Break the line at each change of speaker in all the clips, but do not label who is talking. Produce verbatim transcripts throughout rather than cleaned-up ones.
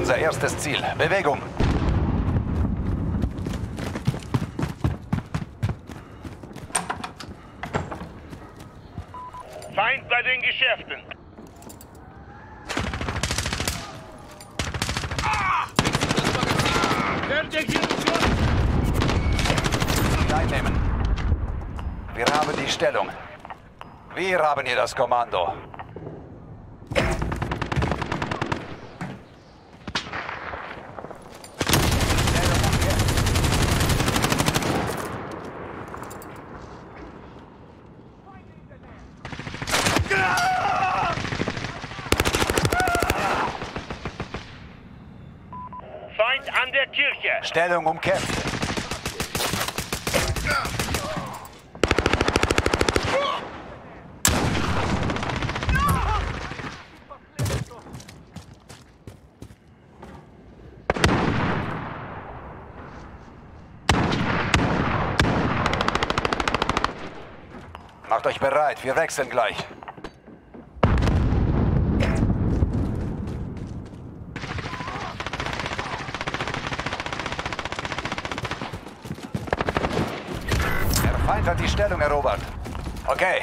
unser erstes Ziel. Bewegung!
Feind bei den Geschäften.
Einnehmen. Wir haben die Stellung. Wir haben hier das Kommando.
Feind an der Kirche.
Stellung umkämpft. Macht euch bereit, wir wechseln gleich. Der Feind hat die Stellung erobert. Okay.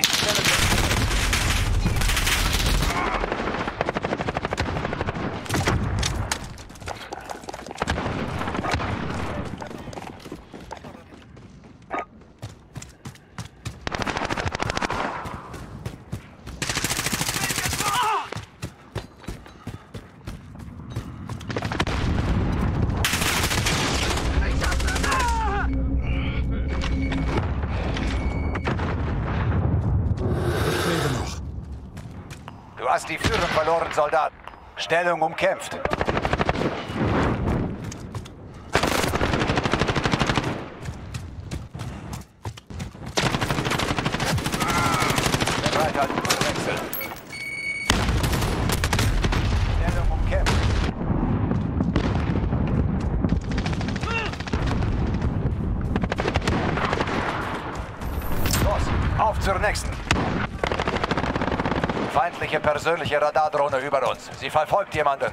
Du hast die Führung verloren, Soldat. Stellung umkämpft. Bereit halten für Wechsel. Stellung umkämpft. Los, auf zur nächsten. Feindliche persönliche Radardrohne über uns. Sie verfolgt jemanden.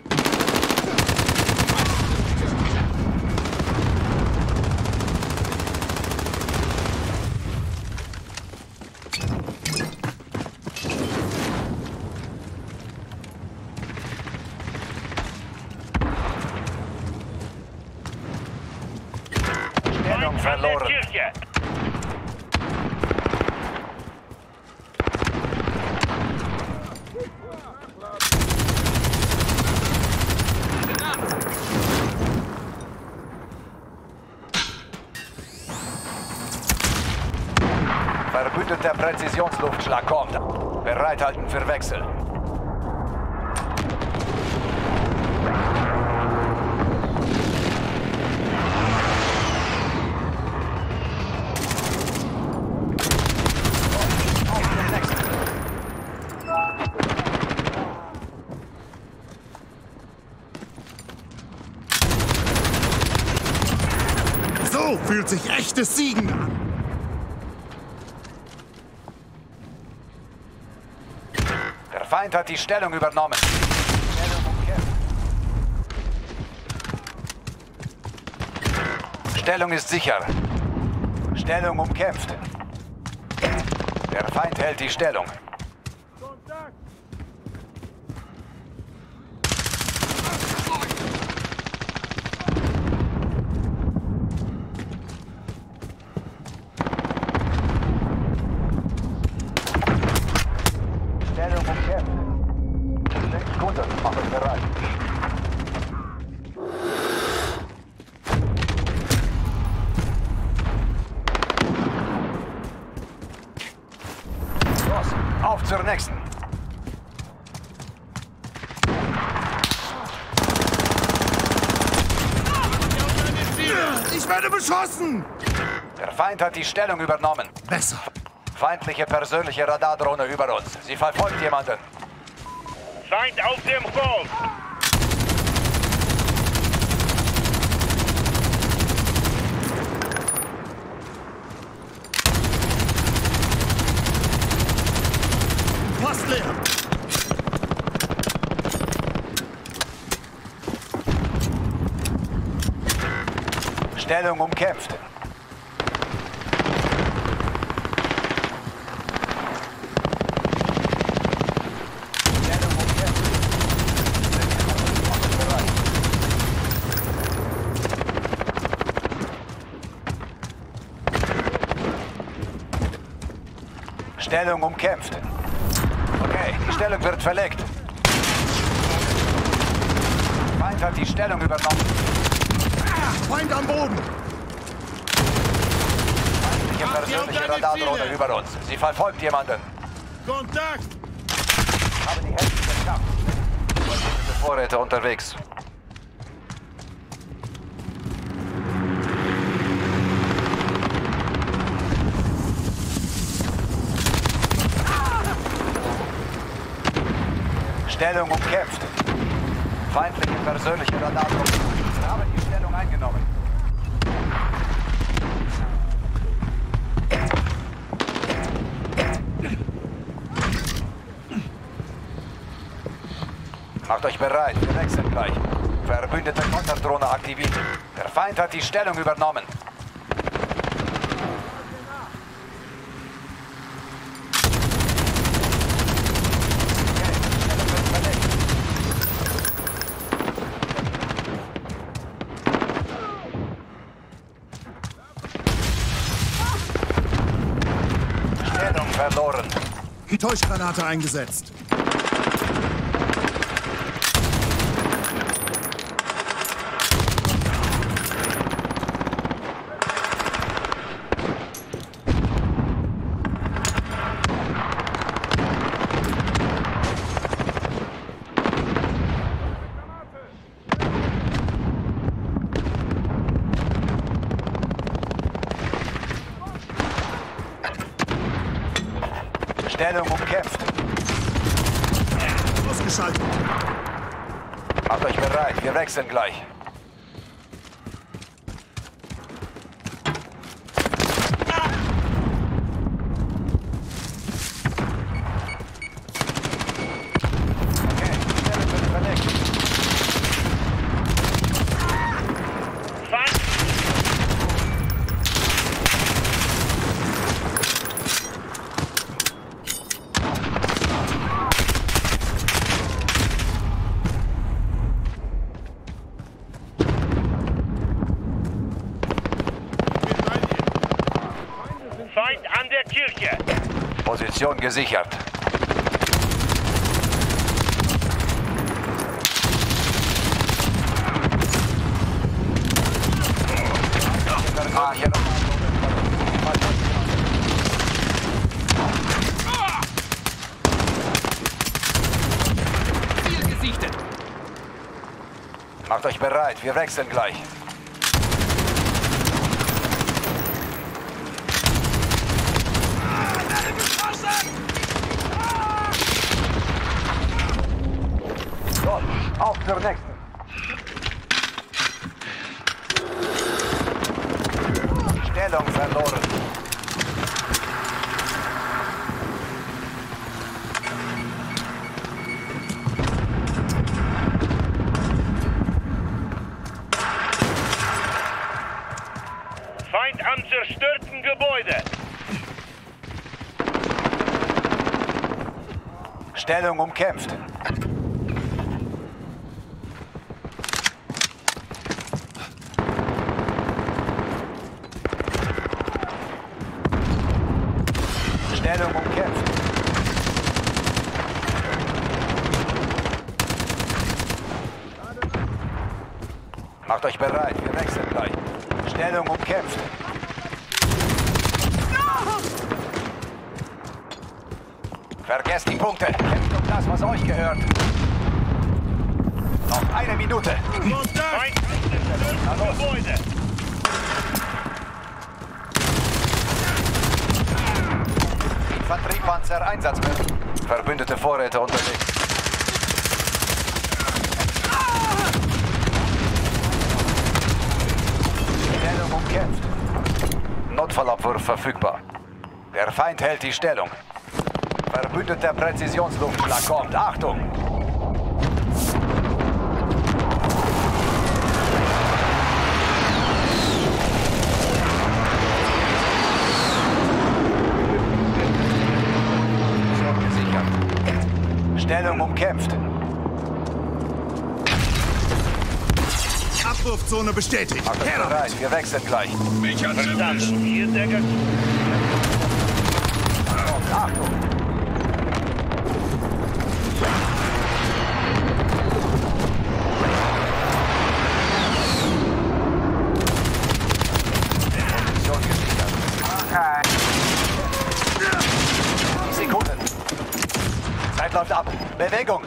Stellung verloren. Verbündeter Präzisionsluftschlag kommt. Bereithalten für Wechsel.
So fühlt sich echtes Siegen an.
Der Feind hat die Stellung übernommen. Stellung umkämpft. Stellung ist sicher. Stellung umkämpft. Der Feind hält die Stellung. Stellung umkämpft. Sechs Kunden machen bereit. Los, auf zur nächsten.
Ich werde beschossen!
Der Feind hat die Stellung übernommen.
Besser.
Feindliche persönliche Radardrohne über uns. Sie verfolgt jemanden.
Feind auf dem Hof.
Fast leer.
Stellung umkämpft. Stellung umkämpft. Bereit. Stellung umkämpft. Okay, die Stellung wird verlegt. Feind hat die Stellung übernommen.
Feind am Boden!
Feindliche persönliche Radardrohne über uns. Sie verfolgt jemanden.
Kontakt!
Haben die Hälfte geschafft. Überlebende Vorräte unterwegs. Stellung umkämpft. Feindliche persönliche Radardrohne. Wir haben die Stellung eingenommen. Macht euch bereit, wir wechseln gleich. Verbündete Konterdrohne aktiviert. Der Feind hat die Stellung übernommen. Stellung verloren.
Täuschgranate eingesetzt.
Stellung umkämpft.
Ausgeschaltet.
Macht euch bereit, wir wechseln gleich. Okay, die Stellung wird verlegt.
Feind! Feind an der Kirche!
Position gesichert. Ah, hier.
Ziel gesichtet.
Macht euch bereit, wir wechseln gleich. So, auf zur nächsten. Stellung verloren.
Feind am zerstörten Gebäude!
Stellung umkämpft. Stellung umkämpft. Macht euch bereit, wir wechseln gleich. Stellung umkämpft. Vergesst die Punkte. Kämpft um das, was euch gehört. Noch eine Minute.
Feind am zerstörten Gebäude!
Infanteriepanzer einsatzbereit. Verbündete Vorräte unterwegs. Stellung umkämpft. Notfallabwurf verfügbar. Der Feind hält die Stellung. Verbündeter Präzisionsluftschlag kommt. Achtung! Stellung umkämpft.
Abwurfzone bestätigt.
Macht
Her
euch
damit.
bereit, wir wechseln gleich.
Verstanden. Hier, Decker.
Achtung! Position gesichert. Sekunden. Zeit läuft ab. Bewegung.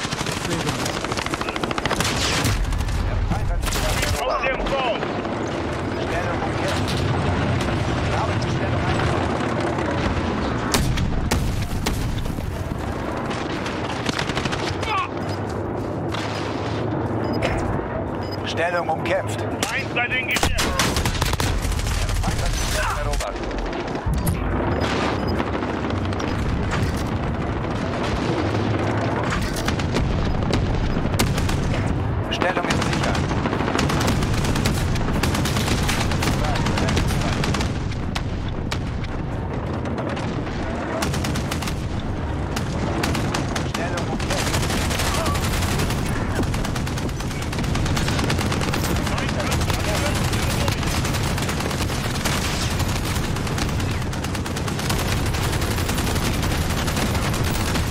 Aus dem Boot.
Stellung umkämpft. Wir haben die Stellung eingenommen. Stellung umkämpft.
Feind bei den Geschäften.
Feind hat die Stellung erobert. Stellung ist sicher. Stellung umkämpft.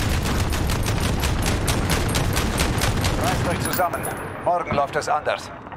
Reißt euch zusammen. Morgen läuft es anders.